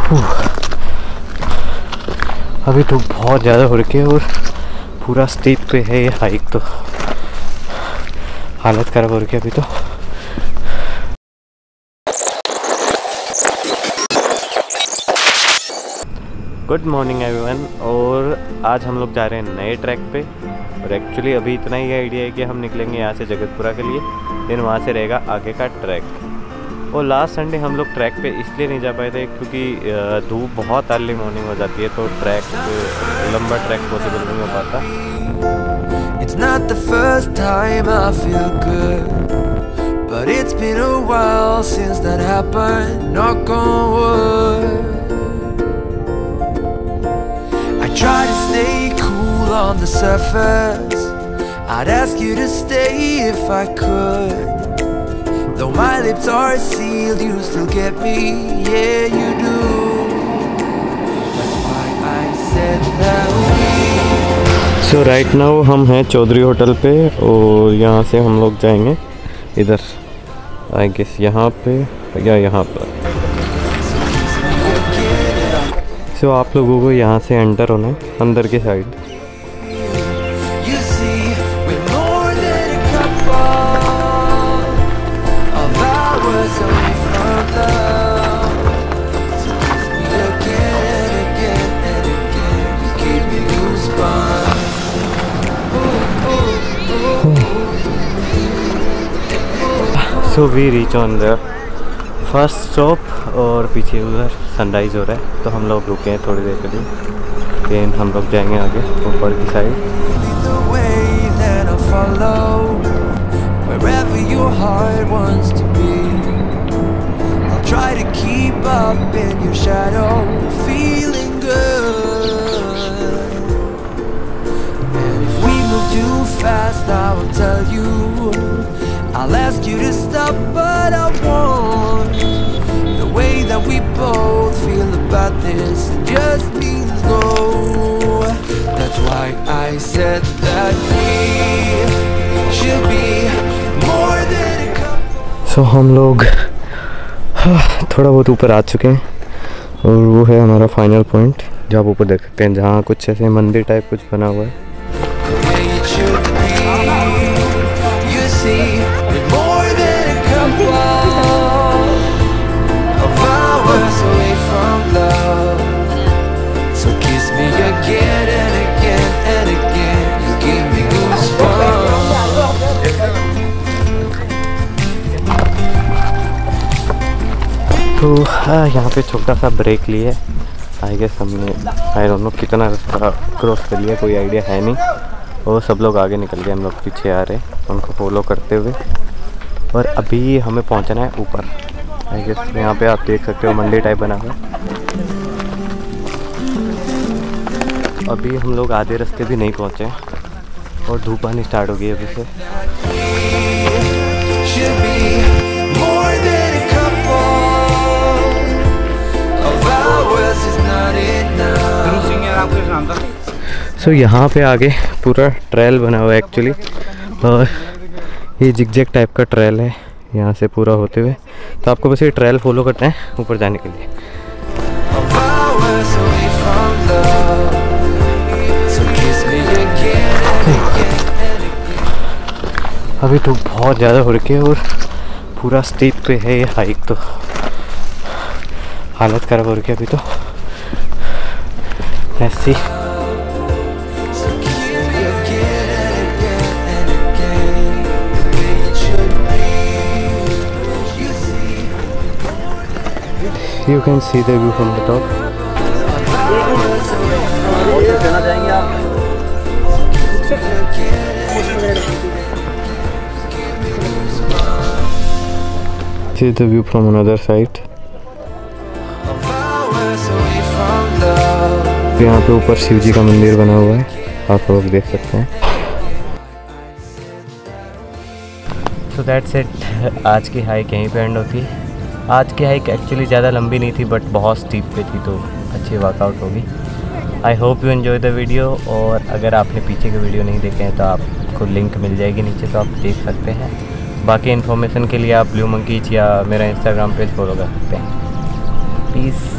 अभी तो बहुत ज़्यादा हो रखी है और पूरा स्टीप पे है ये हाइक, तो हालत ख़राब हो रखी है अभी तो। Good morning everyone. और आज हम लोग जा रहे हैं नए ट्रैक पे। और एक्चुअली अभी इतना ही आइडिया है कि हम निकलेंगे यहाँ से जगतपुरा के लिए, फिर वहाँ से रहेगा आगे का ट्रैक। और लास्ट संडे हम लोग ट्रैक पे इसलिए नहीं जा पाए थे क्योंकि धूप बहुत अर्ली मॉर्निंग हो जाती है, तो ट्रैक लंबा ट्रैक पॉसिबल नहीं हो पाता। It's not the first time I feel good, but it's been a while since that happened. Knock on wood. I try to stay cool on the surface. I'd ask you to stay if I could. Though my lips are sealed, you still get me, yeah you do. That's why I said that we. So right now हम हैं Chaudhary hotel पे और यहाँ से हम लोग जाएंगे इधर, आई गेस यहाँ पे या यहाँ पर। सो आप लोगों को यहाँ से एंटर होना है अंदर की side. So we reach on the first stop और पीछे उधर सनराइज़ हो रहा है, तो हम लोग रुके हैं थोड़ी देर के लिए, फिर हम लोग जाएंगे आगे ऊपर की side. I'll ask you to stop, but I want the way that we both feel about this just means no. That's why I said that we should be more than a couple. So हम लोग थोड़ा बहुत ऊपर आ चुके हैं और वो है हमारा फाइनल पॉइंट, जो आप ऊपर देख सकते हैं, जहाँ कुछ ऐसे मंदिर टाइप कुछ बना हुआ है। तो यहाँ पे छोटा सा ब्रेक लिए, आई गेस हमने आई डोंट नो कितना रास्ता क्रॉस कर लिया, कोई आइडिया है नहीं। और सब लोग आगे निकल गए, हम लोग पीछे आ रहे हैं उनको फॉलो करते हुए। और अभी हमें पहुँचना है ऊपर, आई गेस यहाँ पे आप देख सकते हो मंदिर टाइप बना हुआ। अभी हम लोग आधे रास्ते भी नहीं पहुँचे और धूप आनी स्टार्ट हो गई अभी से। सो यहाँ पे आगे पूरा ट्रेल बना हुआ है एक्चुअली, और ये जिगजैग टाइप का ट्रेल है यहाँ से पूरा होते हुए, तो आपको बस ये ट्रेल फॉलो करना है ऊपर जाने के लिए। अभी तो बहुत ज़्यादा हो रखी है और पूरा स्टीप पे है ये हाइक, तो हालत ख़राब हो रखी है अभी तो। Let's see. You can see the view from the top. See the view from another side. यहाँ पे ऊपर शिव जी का मंदिर बना हुआ है, आप लोग देख सकते हैं। So that's it, आज की हाइक यहीं पे एंड होती है। आज की हाइक एक्चुअली ज़्यादा लंबी नहीं थी बट बहुत स्टीप पे थी, तो अच्छी वर्कआउट होगी। I hope you enjoy the video. और अगर आपने पीछे के वीडियो नहीं देखे हैं तो आपको लिंक मिल जाएगी नीचे, तो आप देख सकते हैं। बाकी इन्फॉर्मेशन के लिए आप ब्लू मंकीज या मेरा इंस्टाग्राम पेज फॉलो कर सकते हैं। पीस।